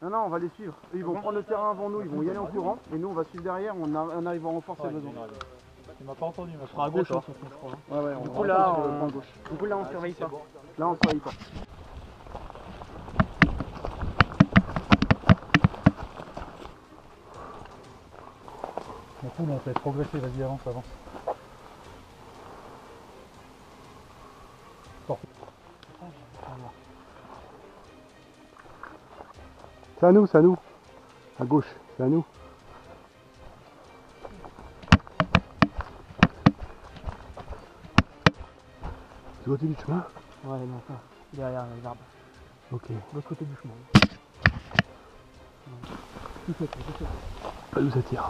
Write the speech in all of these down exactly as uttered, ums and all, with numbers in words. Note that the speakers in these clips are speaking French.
Non, non, on va les suivre. Eux, ils vont prendre le terrain avant nous, ils vont y aller en courant. Et nous, on va suivre derrière, on, a, on arrive à renforcer le besoin. Il m'a pas entendu, on sera à gauche, hein, je crois. Ouais, ouais, on du, va coup, là, sur le on... point gauche. du coup, là, on surveille pas. Là, on surveille pas. Bon, cool, on fait progresser, vas-y, avance, avance. C'est à nous, c'est à nous. À gauche, c'est à nous. Du côté du chemin? Ouais, non, ça, derrière les arbres. Ok. De l'autre côté du chemin. Tout fait, tout fait. Pas d'où ça tire.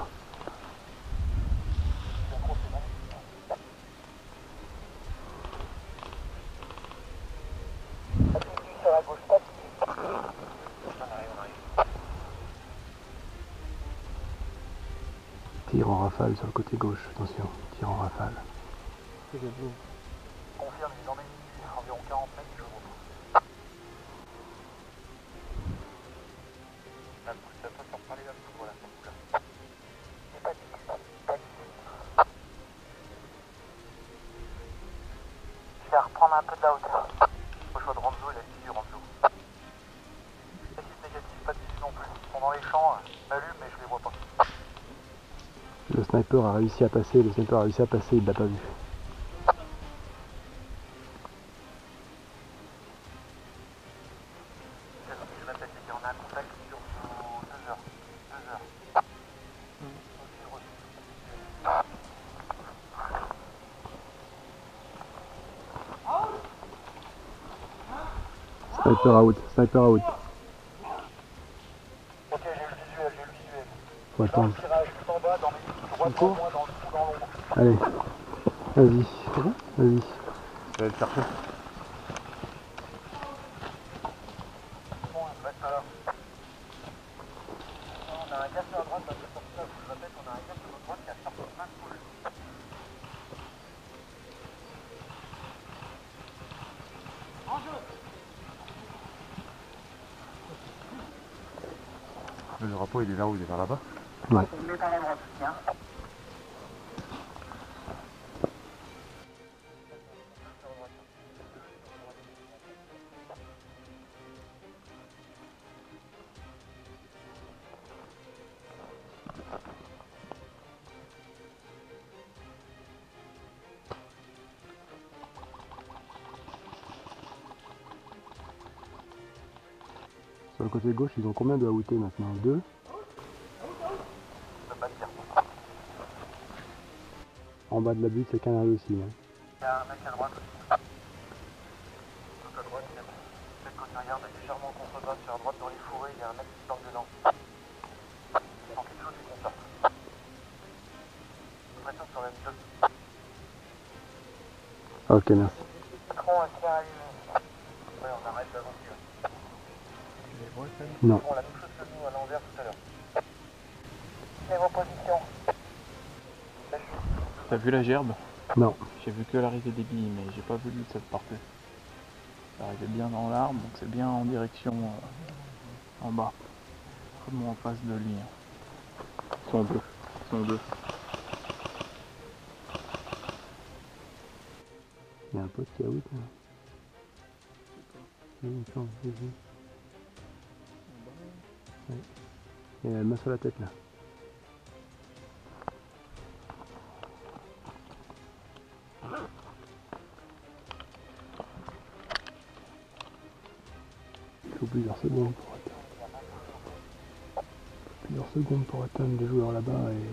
Tire en rafale sur le côté gauche, attention, tire en rafale. Confirme, il en est environ quarante mètres, je vous la pousse, ça peut faire parler la poudre là, cette là. C'est pas dix, pas dix. Je vais reprendre un peu de la hauteur. Au choix de Ranzo, il a dit du Ranzo. Négatif, négatif, pas de visu non plus. Ils sont dans les champs, ils m'allument mais je les vois pas. Le sniper a réussi à passer, le sniper a réussi à passer, il l'a pas vu. Je répète, les gars, on a un contact sur deux heures. deux heures. Sniper out, sniper out. Ok, j'ai le visuel, j'ai le visuel. Faut attendre. Tirage tout en bas, dans mes droits devant moi, dans le trou, dans l'ombre. Allez, vas-y, vas-y. Je vais aller le chercher. Bon, reste là. On a un gars sur la droite, là, je vous rappelle qu'on a un gars sur notre droite qui a sorti plein de poules. Le drapeau, il est vers où? Il est vers là-bas? Ouais. Il est par la droite, tiens. Sur le côté gauche, ils ont combien de A O T maintenant? Deux? Je peux pas te dire. En bas de la butte, c'est canal aussi. Hein. Il y a un mec à droite aussi. Tout à droite, il y a peut-être quand tu regardes légèrement en contrebas sur la droite dans les fourrés, il y a un mec qui sort dedans. Il sent quelque chose qui compte. J'ai l'impression que sur la même deux. Ok, merci. Patron, un tien allumé. Ouais, on arrête l'aventure. Non. Bon, la même chose que nous à l'envers tout à l'heure. C'est vos positions. T'as vu la gerbe? Non. J'ai vu que l'arrivée des billes, mais j'ai pas vu d'où ça partait. Ça arrivait bien dans l'arbre, donc c'est bien en direction euh, en bas. Comme en face de lui. Hein. Ils sont deux. Ils sont deux. Il y a un pote qui a out là. Oui, il me semble, j'ai vu. Ouais. Il y a la main sur la tête là. Il faut plusieurs secondes pour atteindre. Plusieurs secondes pour atteindre les joueurs là-bas et.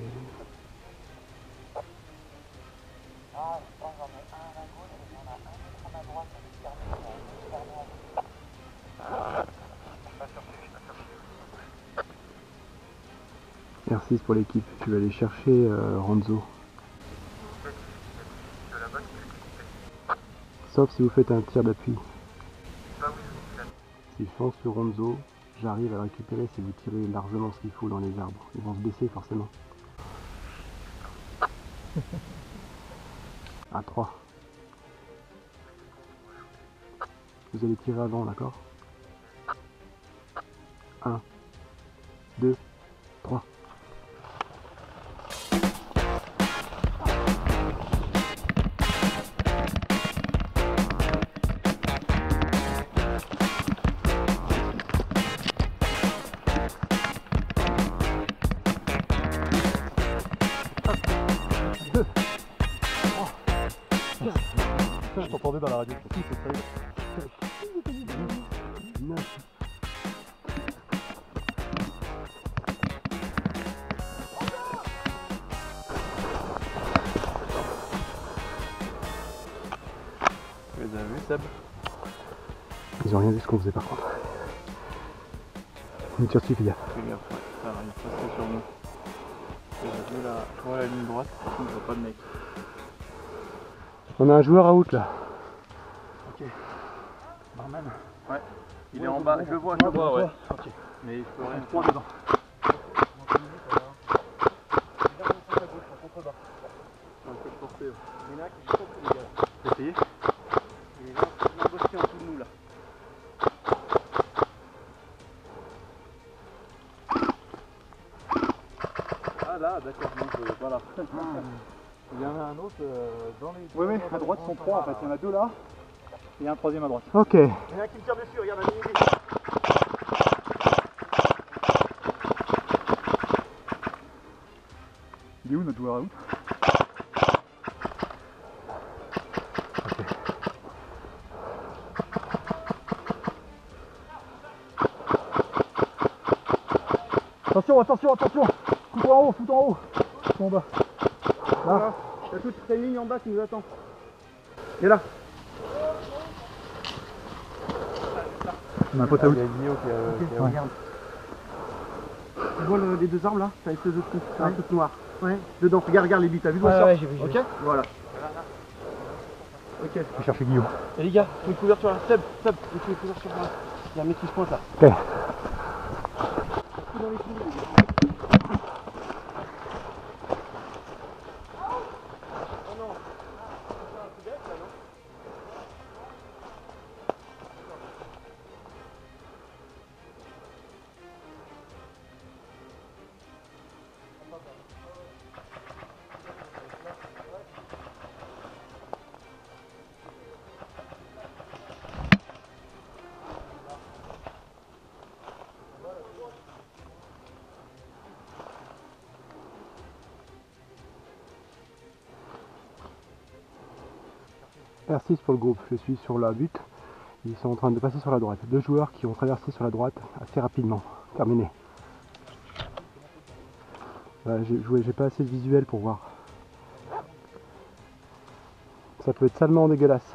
Ah, je pense que j'en ai un à la gauche et j'en ai un autre à ma droite. R six pour l'équipe, je vais aller chercher euh, Ranzo. Sauf si vous faites un tir d'appui. Si je fonce sur Ranzo, j'arrive à le récupérer si vous tirez largement ce qu'il faut dans les arbres. Ils vont se baisser forcément. À trois. Vous allez tirer avant, d'accord? un. deux, trois. Je t'entendais dans la radio. Si, c'est très bien. Tu les as vus, Seb? Ils ont rien vu ce qu'on faisait par contre. Une tire suffit, gars. Fais gaffe, ouais, ça arrive presque sur nous. J'ai vu la, je vois la ligne droite, par contre je vois pas de mec. On a un joueur à out là. Ok. Barman. Ouais. Il est en bas, je le vois, je le vois, ouais. Ok. Mais il faut rien prendre dedans. Il y en a un qui se trompe, les gars. T'as essayé? Il est là, il est embosqué en dessous de nous là. Ah là, d'accord, non, je, voilà. Il y en a un autre euh, dans les... Oui, oui, à droite sont trois en fait. Il y en a deux là. Il y a un troisième à droite. Ok. Il y en a un qui me tire dessus, regarde, un mini. Il est où notre joueur à out? Attention, attention, attention. Fous-toi en haut, fous-toi en haut. Fous-toi en bas. Là, il y a toute une ligne en bas qui nous attend. Et là. On a un pote à out. Il y a Guillaume qui, euh, qui Ouais. regarde. Tu vois le- les deux arbres là? T'as une espèce de truc, c'est un truc noir. Ouais. Dedans, regarde, regarde les buts, t'as vu? Ouais, sort. ouais, j'ai vu, j'ai Ok. vu. Voilà. Ok. Je vais chercher Guillaume. Et les gars, faut une couverture là. Seb, Seb, il faut une couverture là. Il y a un mec qui se pointe là. Ok. Dans les trous, les gars. Oh non. C'est un coup d'œil, là, non? R six pour le groupe, je suis sur la butte. Ils sont en train de passer sur la droite. Deux joueurs qui ont traversé sur la droite assez rapidement. Terminé. Voilà, j'ai joué, j'ai pas assez de visuel pour voir. Ça peut être salement dégueulasse.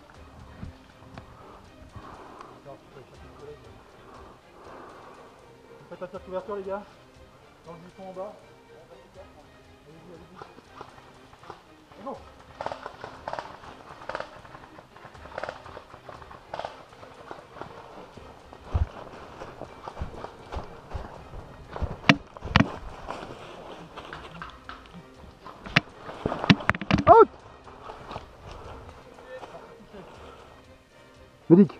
Faites la couverture les gars. Dans le buisson en bas. Out! Médic.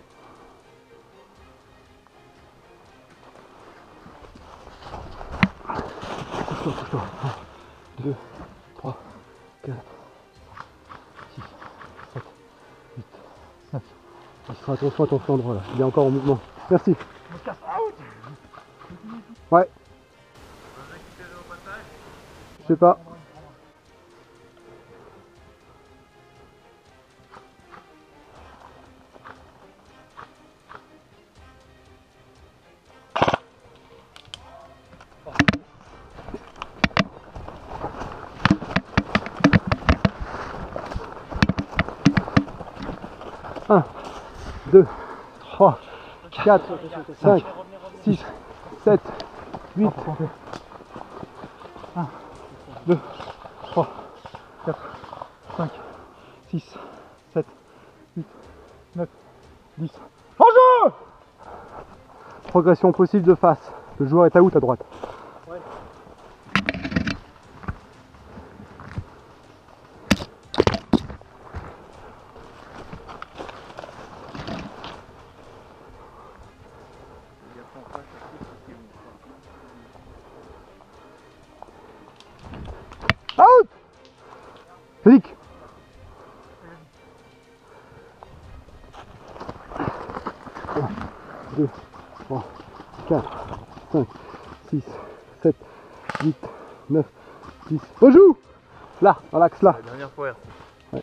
Pousse-toi, pousse-toi. un, deux, trois, quatre, six, sept, huit, neuf, dix. Fais attention à ton endroit là, il est encore en mouvement. Merci. Ouais. Je sais pas. un, deux, trois, quatre, cinq, six, sept, huit, un, deux, trois, quatre, cinq, six, sept, huit, neuf, dix. En jeu! Progression possible de face. Le joueur est à out à droite. Médic. un, deux, trois, quatre, cinq, six, sept, huit, neuf, dix. Rejoue. Là, dans l'axe là. La dernière fois. Ouais.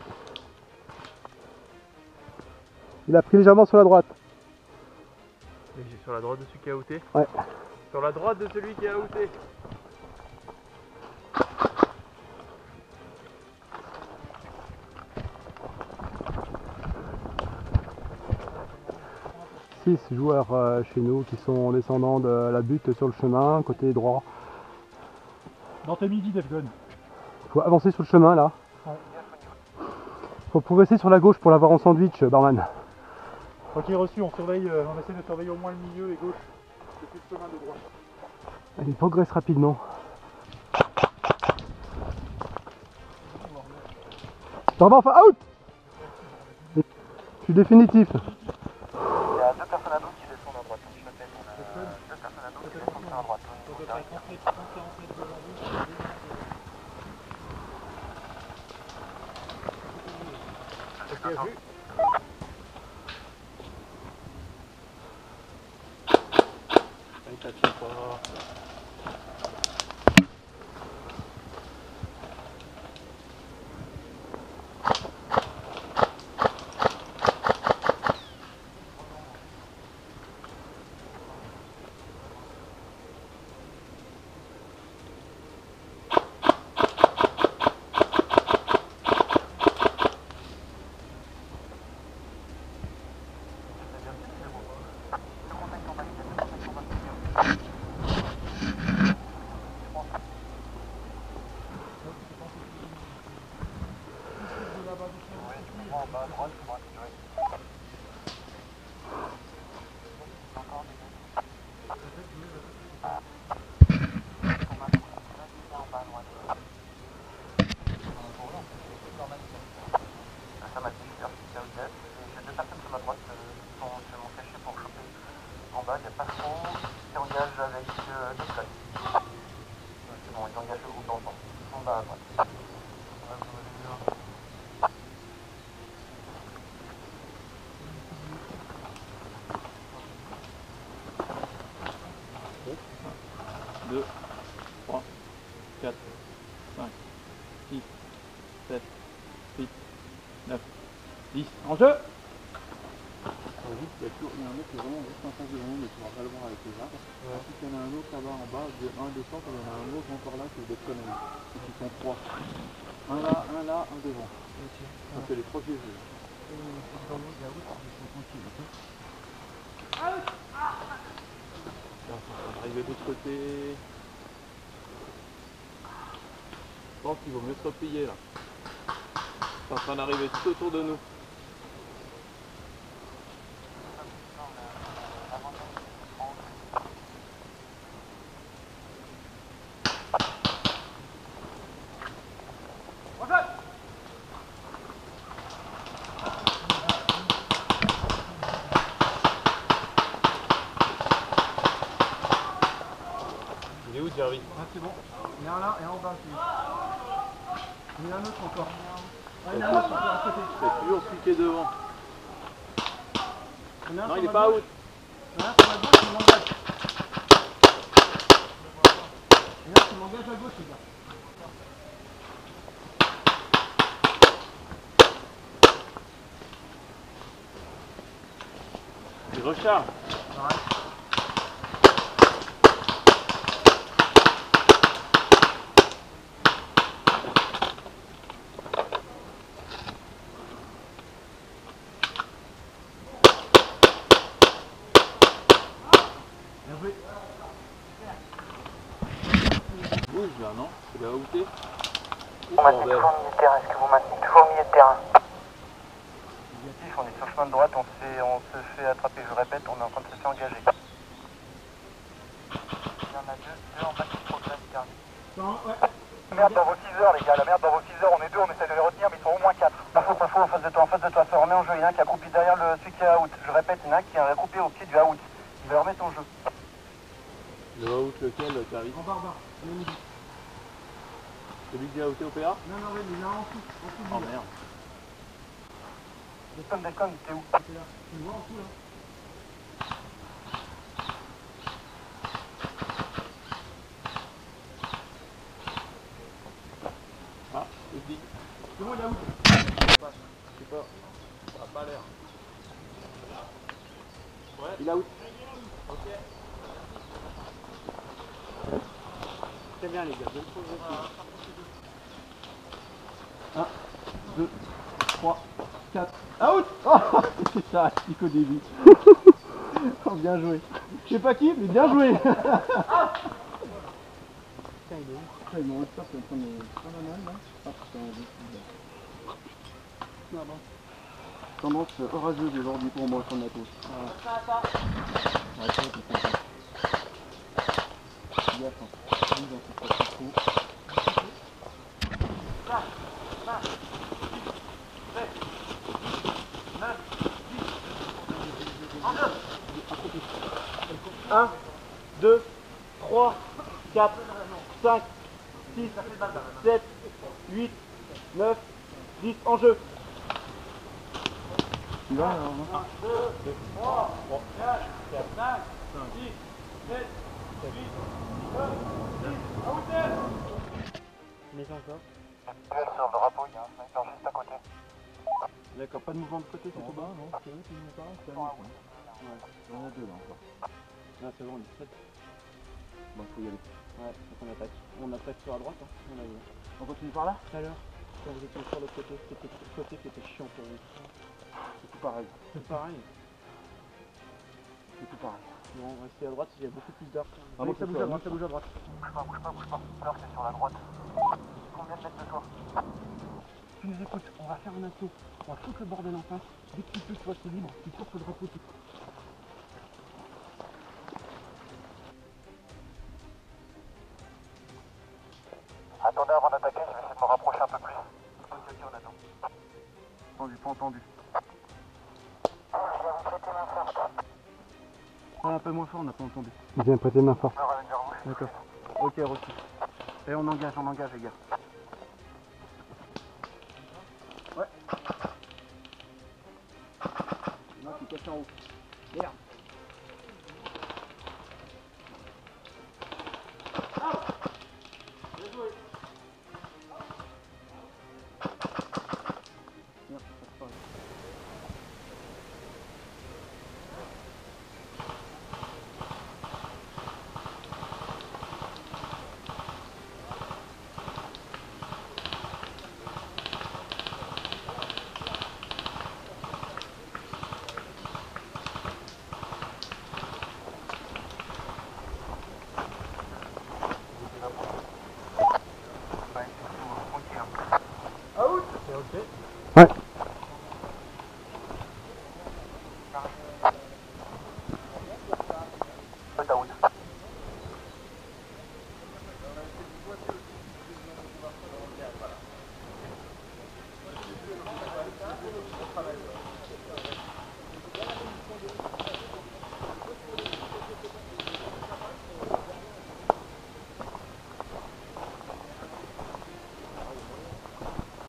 Il a pris légèrement sur la droite. Et j'ai sur la droite de celui qui a outé. Ouais. Sur la droite de celui qui a outé. Six joueurs euh, chez nous qui sont descendants de la butte sur le chemin, côté droit. Dans tes midi, Defgun. Faut avancer sur le chemin là. Ouais. Faut progresser sur la gauche pour l'avoir en sandwich, barman. Ok, reçu, on surveille, euh, on essaie de surveiller au moins le milieu et gauche depuis le chemin de droite. Il progresse rapidement. Barman, enfin out. Je suis définitif. Il y a deux personnes à dos qui descendent à droite. Je répète, on a deux personnes à dos qui descendent à droite. Au niveau de la Ok, vu. Allez, t'as tué pas. Ça m'a dit, super, c'est ok. J'ai deux personnes sur ma droite qui sont sur mon cachet pour choper. En bas, il y a Pascal qui engage avec euh, deux collègues. C'est bon, ils engagent le groupe d'ensemble. En bas à droite. deux, trois, quatre, cinq, six, sept, huit, neuf, dix. En jeu. Il y a toujours il y a un mec qui est vraiment juste en face de nous, mais tu ne vas pas le voir avec les arbres. Ouais. Ensuite, il y en a un autre là-bas en bas, de un descend, et il y en a un autre encore là qui est des conneries. Donc ils sont trois. Un là, un là, un devant. Okay. Ça fait les trois pieds jeux. Là, on va arriver de l'autre côté. Je pense qu'il vaut mieux se replier là. C'est en train d'arriver tout autour de nous. Il est où Jerry? Ah, c'est bon. Il y en a un là et un en bas aussi. Il y en a un autre encore. Ah, il y en a un autre encore à côté. C'est toujours celui qui est devant. Il y en a un Non, sur il est ma pas gauche. out. Il y en a un sur ma gauche qui m'engage. Il y en a un qui m'engage à gauche, les gars. Il recharge. Pareil. Bouge là, non? Il a outé. On maintenez toujours au milieu de terrain. Est-ce que vous maintenez toujours au milieu de terrain? On est sur le chemin de droite, on se fait, on se fait attraper. Je répète, on est en train de se faire engager. Il y en a deux, deux en bas qui progressent, terrain. La merde dans vos six heures, les gars, la merde dans vos six heures, on est deux, on essaie de les retenir, mais ils sont au moins quatre. Pas faux, pas faux, en face de toi, en face de toi, ça remet en jeu. Il y en a un qui a accroupi derrière le, celui qui est out. Je répète, il y en a un qui a accroupi au pied du out. Il va remettre en jeu. Le out lequel, Carrie? En bas, en bas. Celui qui a outé au P A? Non, non, il est là en dessous. En dessous. Oh merde. Déconne, déconne, t'es où? Tu le vois en dessous là? Ah, je dis. C'est bon, il est où? Je sais pas. Ça a pas l'air. Ouais. Il est out. Ok. Très bien les gars, bonne progression. un, deux, trois, quatre. Out. Oh, c'est ça, il qu'au début. Oh, bien joué. Je sais pas qui, mais bien joué. Putain, il est où? Putain, il m'en reste pas, c'est en train de me prendre la main là. Ah putain, il est là. Tendance orageuse aujourd'hui pour moi sur le matos. Voilà. Ouais, c'est bon, c'est bon. Gaffe, hein. Lui, dans ce pas trop. un, deux, trois, quatre, cinq, six, sept, huit, neuf, dix, en jeu. Tu vas alors, hein? un, deux, trois, quatre, cinq, six, sept, huit, neuf, dix, à hauteur. Mais encore. Sur le drapeau, il y a un sniper juste à côté. D'accord, pas de mouvement de côté, c'est tout bas, non? C'est eux qui nous parlent, c'est à nous. Ouais, il y en a deux là encore. Là c'est bon, on est sept. Bon, il faut y aller. Ouais, faut qu'on attaque. On attaque sur la droite, hein. On, a vu. On continue par là? Tout à l'heure, quand vous étiez sur l'autre côté, c'était le côté qui était chiant pour vous. C'est tout pareil. C'est pareil. C'est tout pareil. Non, on va rester à droite, il y a beaucoup plus d'arc. Ah, oui, ça bouge à droite, ça bouge à droite. Bouge pas, bouge pas, bouge pas. Alors c'est sur la droite. Combien de mètres de toi? Tu nous écoutes, on va faire un assaut. On va foutre le bordel en face. Dès que tu peux, toi, c'est libre. Tu cours sur le drapeau tout. Attendez avant d'attaquer, je vais essayer de me rapprocher un peu plus. Ok, ok, on attend. Entendu, pas entendu. Je viens vous prêter main forte. Parle un peu moins fort, on n'a pas entendu. Il vient prêter main forte. Je vais revenir vers vous. D'accord. Ok, reçu. Et on engage, on engage, les gars. Ouais. Non, tu casses en haut. Merde.